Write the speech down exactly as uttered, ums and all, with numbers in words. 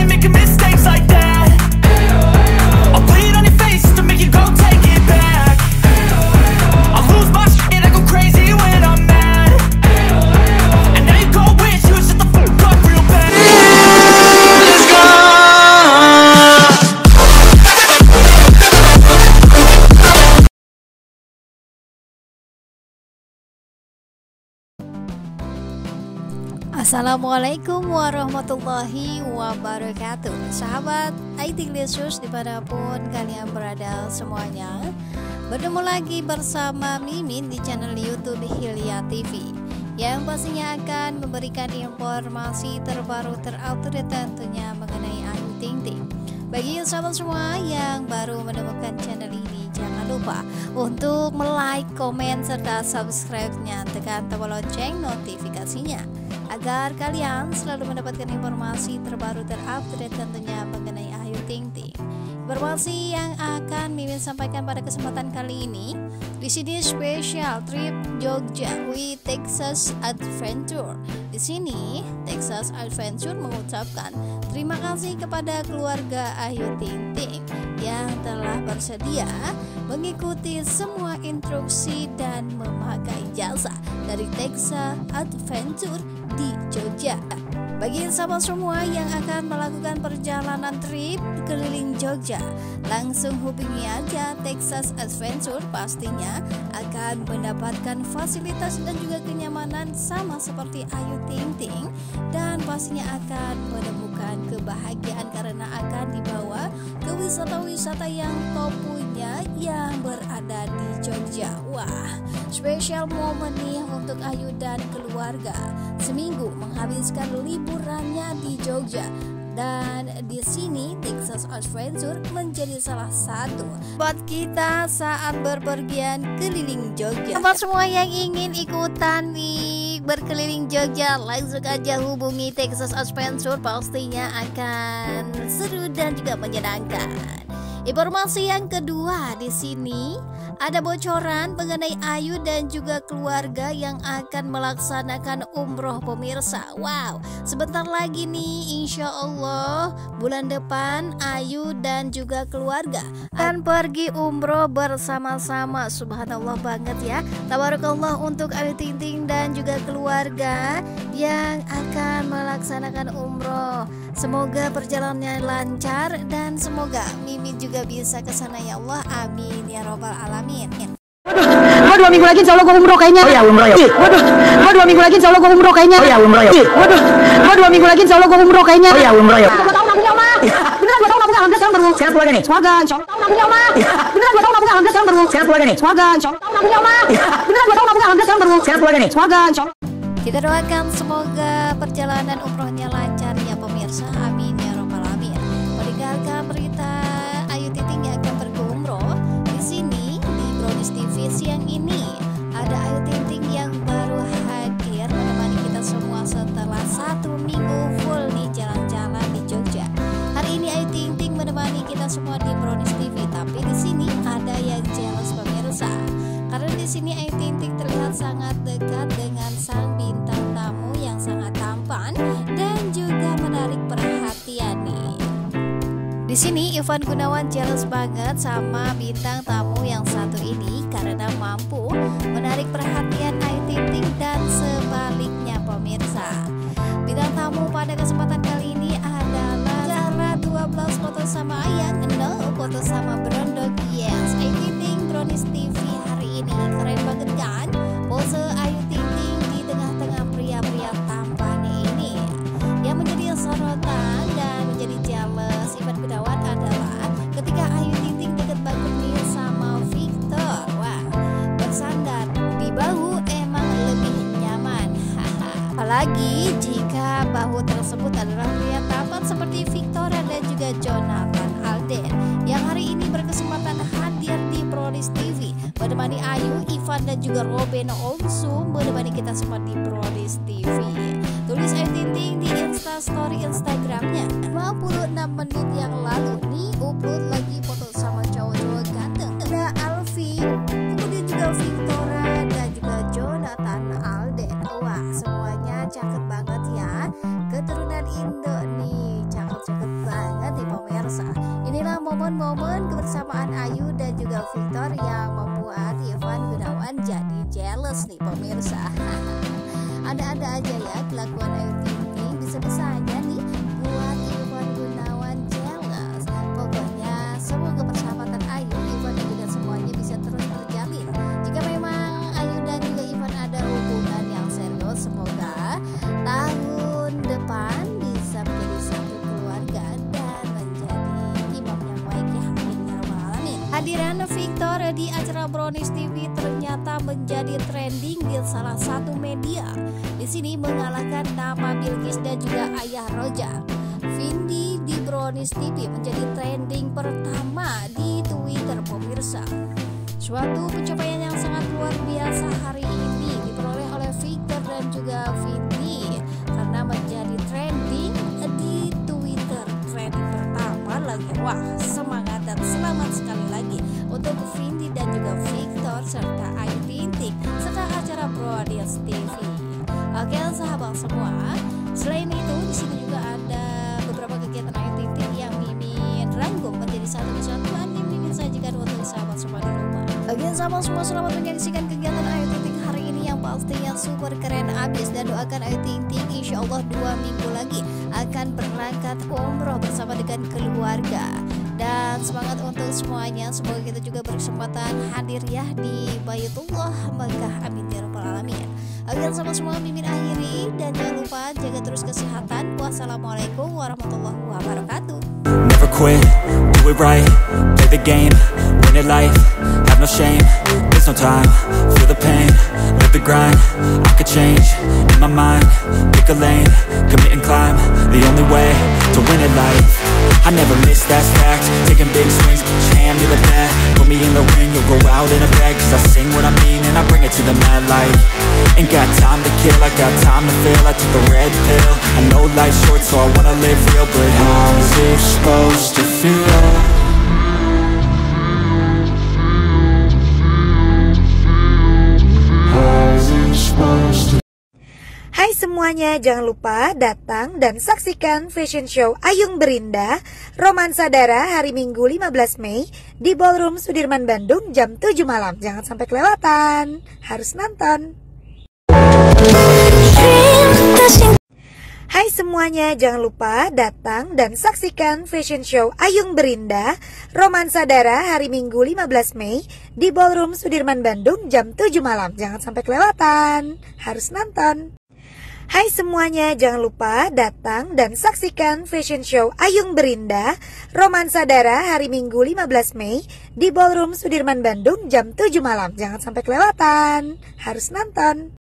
ain't making mistakes like that. I'll bleed on your face to make you go take it back. I lose my shit, I go crazy when I'm mad. And now you go wish you would shut the fuck up real bad. Let's go. Assalamualaikum warahmatullahi wabarakatuh. Sahabat I T Glesius dimanapun kalian berada semuanya, bertemu lagi bersama Mimin di channel YouTube Hilya T V, yang pastinya akan memberikan informasi terbaru terupdate tentunya mengenai Ayu Ting Ting. Bagi sahabat semua yang baru menemukan channel ini, jangan lupa untuk like, komen, serta subscribe-nya, tekan tombol lonceng notifikasinya agar kalian selalu mendapatkan informasi terbaru terupdate tentunya mengenai Ayu Ting Ting. Informasi yang akan Mimin sampaikan pada kesempatan kali ini, di sini spesial trip Jogja with Texas Adventure. Di sini Texas Adventure mengucapkan terima kasih kepada keluarga Ayu Ting Ting yang telah bersedia mengikuti semua instruksi dan memakai jasa dari Texas Adventure di Jogja. Bagi sahabat semua yang akan melakukan perjalanan trip keliling Jogja, langsung hubungi aja Texas Adventure, pastinya akan mendapatkan fasilitas dan juga kenyamanan sama seperti Ayu Ting Ting, dan pastinya akan menemukan kebahagiaan karena akan dibawa ke wisata-wisata yang top punya yang berada di Jogja. Wah, spesial momen nih untuk Ayu dan keluarga, seminggu menghabiskan liburannya di Jogja. Dan di sini Texas Adventure menjadi salah satu buat kita saat berpergian keliling Jogja. Tempat semua yang ingin ikutan nih berkeliling Jogja, langsung aja hubungi Texas Adventure, pastinya akan seru dan juga menyenangkan. Informasi yang kedua, di sini ada bocoran mengenai Ayu dan juga keluarga yang akan melaksanakan umroh pemirsa. Wow, sebentar lagi nih insya Allah bulan depan Ayu dan juga keluarga akan pergi umroh bersama-sama. Subhanallah banget ya, tabarakallah untuk Ayu Ting Ting dan juga keluarga yang akan melaksanakan umroh. Semoga perjalanannya lancar dan semoga Mimin juga bisa ke sana ya Allah, amin ya robbal alamin. Waduh, gua dua minggu lagi insya Allah gua umroh kayaknya. Oh ya umroh ya. Waduh, gua dua minggu lagi insya Allah gua umroh kayaknya. Oh ya umroh ya. Waduh, gua dua minggu lagi insya Allah gua umroh kayaknya. Oh ya umroh ya. Gua tahu nabungnya Oma. Beneran gua tahu nabungnya, alhamdulillah sekarang baru. Sekarang keluarga nih. Semoga insya Allah tahu nabungnya Oma. Beneran gua tahu nabungnya, alhamdulillah sekarang baru. Sekarang keluarga nih. Semoga insya Allah tahu nabungnya Oma. Beneran gua tahu nabungnya, alhamdulillah sekarang baru. Sekarang keluarga nih. Semoga insya Allah. Kita doakan semoga perjalanan umrohnya lancar ya pemirsa, amin ya robbal alamin. Meninggalkan berita Ayu Ting Ting yang akan pergi umroh, di sini di Brownies T V siang ini ada Ayu Ting Ting yang baru hadir menemani kita semua setelah satu minggu full di jalan-jalan di Jogja. Hari ini Ayu Ting Ting menemani kita semua di Brownies T V, tapi di sini ada yang jelas pemirsa, karena di sini Ayu Ting Ting terlihat sangat dekat dengan sang bintang tamu yang sangat tampan dan juga menarik perhatian nih. Di sini Ivan Gunawan jelas banget sama bintang tamu yang satu ini karena mampu menarik perhatian Ayu Ting Ting dan sebaliknya pemirsa. Bintang tamu pada kesempatan kali ini adalah Zahra dua belas foto sama Ayang, no foto sama Brondok. Yes, Ayu Ting Ting Brownies T V hari ini keren banget kan? Pose Ayu Ting Ting di tengah-tengah pria-pria tampan ini. Yang menjadi sorotan dan menjadi jealous Ivan Gunawan adalah ketika Ayu Ting Ting deket banget nih sama Victor. Wah, bersandar di bahu emang lebih nyaman. Apalagi jika bahu tersebut adalah pria tampan seperti Victoria dan juga Jonathan Alden yang hari ini berkesempatan hadir di Brownies T V menemani Ayu, Ivan dan juga Robin Olsum menemani kita semua di Brownies T V. Tulis Ayu Ting Ting di Instastory Instagramnya dua puluh enam menit yang lalu nih, upload lagi foto sama cowok-cowok ganteng. Ada Alvin, kemudian juga Victoria dan juga Jonathan Alden. Wah, semuanya cakep banget ya, keturunan Indo nih, cakep-cakep banget nih pemirsa. Inilah momen-momen kebersamaan Ayu dan juga Victor yang membuat Ivan Gunawan jadi jealous nih pemirsa. Ada-ada aja ya kelakuan Ayu Ting Ting, bisa-bisa aja nih buat Ivan Gunawan jealous. Pokoknya semoga persahabatan Ayu, Ivan dan juga semuanya bisa terus terjalin. Jika memang Ayu dan juga Ivan ada hubungan yang serius, semoga tahun depan bisa menjadi satu keluarga dan menjadi imam yang baik ya. Amin ya rabbal alamin. Hadiran Victor di acara Brownies T V ternyata menjadi trending di salah satu media. Di sini mengalahkan nama Bilqis dan juga Ayah Roja. Vindi di Brownies T V menjadi trending pertama di Twitter pemirsa. Suatu pencapaian yang sangat luar biasa hari ini diperoleh oleh Victor dan juga Vindi karena menjadi trending di Twitter, trending pertama lagi. Wah, semangat dan selamat sekali lagi untuk Vindi dan juga Victor serta Ayu Ting Ting serta acara Brownies T V. Oke sahabat semua, selain itu di sini juga ada beberapa kegiatan Ayu Ting Ting yang Mimin rangkum menjadi satu kesatuan yang Mimin sajikan untuk sahabat semua di rumah. Oke sahabat semua, selamat menyaksikan kegiatan Ayu Ting Ting hari ini yang pastinya super keren abis, dan doakan Ayu Ting Ting insya Allah dua minggu lagi akan berangkat umroh bersama dengan keluarga. Dan semangat untuk semuanya, semoga kita juga berkesempatan hadir ya di Baitullah Makkah, amin ya rabbal alamin. Oke sama semua, Mimin akhiri dan jangan lupa jaga terus kesehatan. Wassalamualaikum warahmatullahi wabarakatuh. Never quit, do it right, play the game, win it life, have no shame, there's no time, feel the pain, live the grind, I could change, in my mind, pick a lane, commit and climb, the only way to win it life. I never miss, that's fact, taking big swings, put your hand to the bat, put me in the ring, you'll go out in a bag, cause I sing what I mean and I bring it to the mad light. Ain't got time to kill, I got time to feel, I took the red pill, I know life's short so I wanna live real, but how's it supposed to feel? Hai semuanya, jangan lupa datang dan saksikan fashion show Ayung Berindah Romansa Darah hari Minggu lima belas Mei di Ballroom Sudirman Bandung jam tujuh malam. Jangan sampai kelewatan, harus nonton. Hai semuanya, jangan lupa datang dan saksikan fashion show Ayung Berindah Romansa Darah hari Minggu lima belas Mei di Ballroom Sudirman Bandung jam tujuh malam. Jangan sampai kelewatan, harus nonton. Hai semuanya, jangan lupa datang dan saksikan fashion show Ayung Berindah Romansa Darah hari Minggu lima belas Mei di Ballroom Sudirman Bandung jam tujuh malam. Jangan sampai kelewatan, harus nonton.